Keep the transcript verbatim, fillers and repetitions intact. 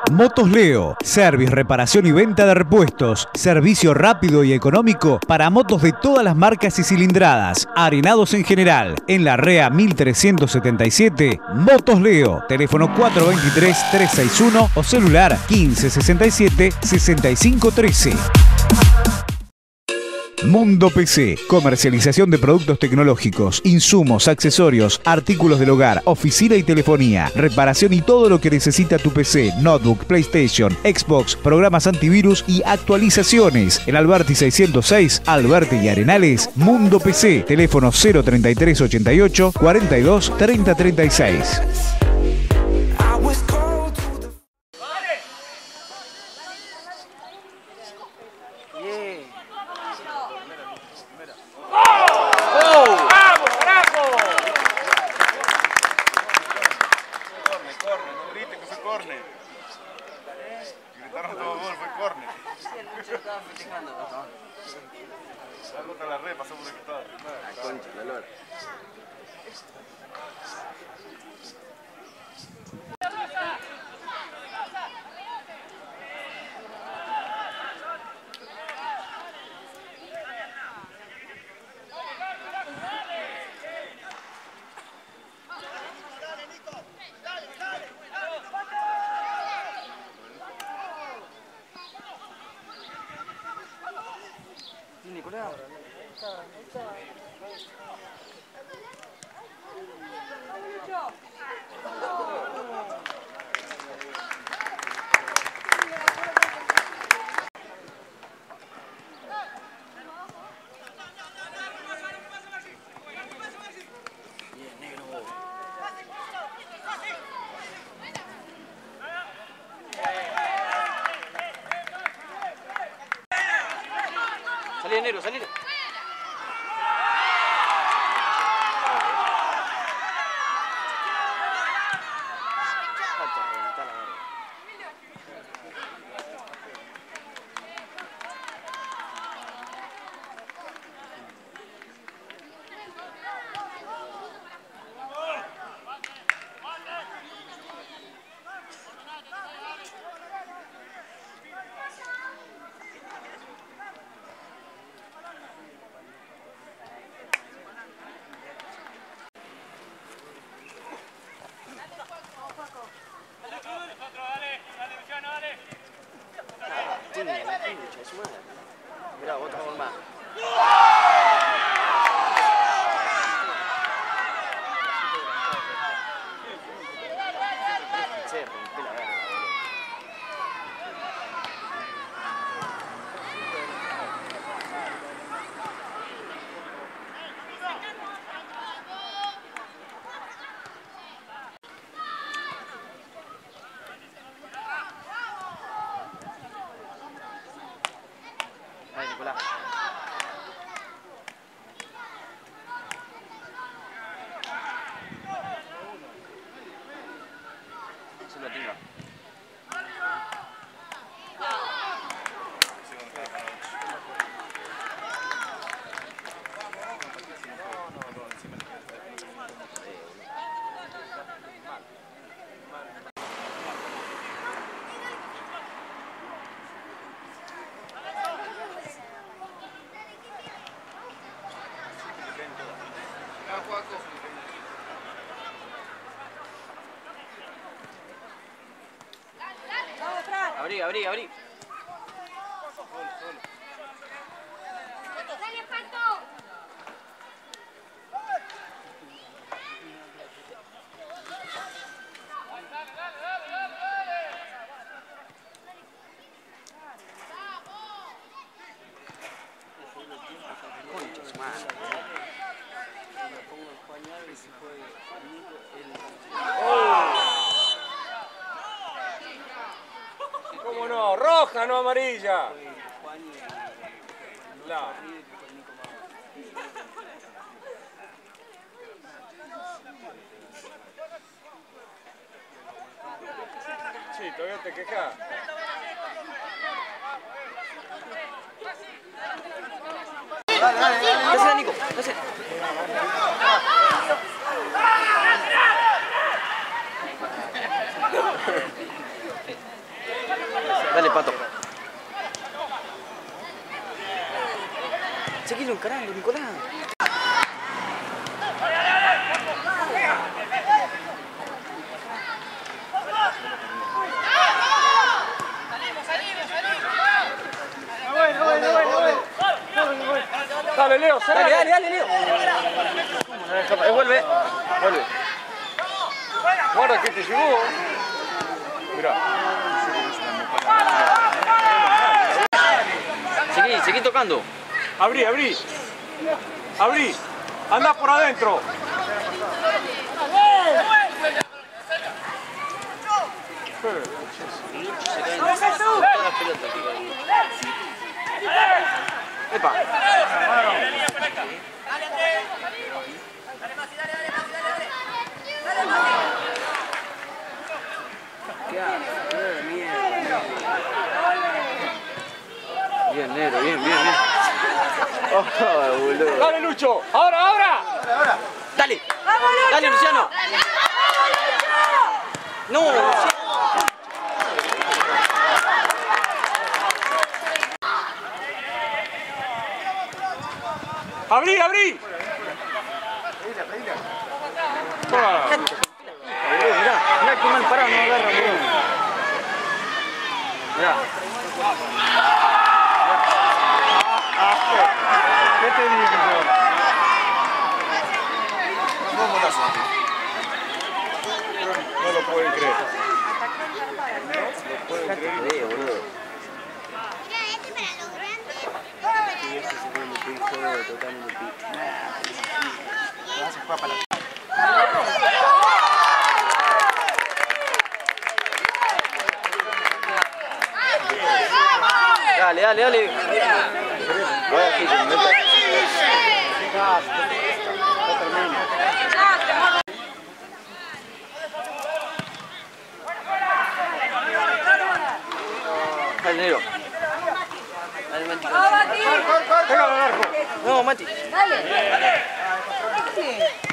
Motos Leo, service, reparación y venta de repuestos, servicio rápido y económico para motos de todas las marcas y cilindradas, arenados en general. En la REA mil trescientos setenta y siete, Motos Leo, teléfono cuatro dos tres, tres seis uno o celular quince sesenta y siete, sesenta y cinco trece. Mundo P C, comercialización de productos tecnológicos, insumos, accesorios, artículos del hogar, oficina y telefonía, reparación y todo lo que necesita tu P C, notebook, PlayStation, Xbox, programas antivirus y actualizaciones. En Alberti seiscientos seis, Alberti y Arenales, Mundo P C, teléfono cero treinta y tres ochenta y ocho, cuarenta y dos, treinta treinta y seis. Gritaron todo gol, fue córner. Sí, el muchacho estaba festejando. Se va contra la red, pasó por el costado. La concha, la lora. Nicolás. Bien, negro. Salí, negro, salí. Mirá, otra forma. Se rompe la verga, boludo. Ahí, Nicolás. Se lo tira. Abrí, abrí, abrí. Concha su madre. Me pongo el pañal y se fue el... ¿Cómo no? Roja, no amarilla. La. Sí, todavía te quejas. Dale, dale, dale. Dásela, Nico. Dásela. Dale, Pato. Seguilo encarando, Nicolás. Dale, Leo, Dale, dale, dale, Leo. Eh, vuelve, vuelve. Guarda que te llegó. Mirá. Seguí, seguí tocando. Abrí, abrí. Abrí. Anda por adentro. Epa. Bien, negro, bien, bien, bien. Oh, boludo. Dale, Lucho. Ahora, ahora. Dale. Dale, Luciano. No, Luciano. Abrí, abrí. Ah. Boludo, mirá, mirá qué mal parado, no agarra, boludo. Mirá. ¿Qué te dije yo? No lo pueden creer. No lo pueden creer. Sí, boludo. Mira, este para los grandes. Y este se puede meter todo totalmente pico. Se juega para la... Dale, dale, dale. Voy a decir, me meto. Dale, negro. Dale, Mati. Pégalo al arco. No, Mati. Dale.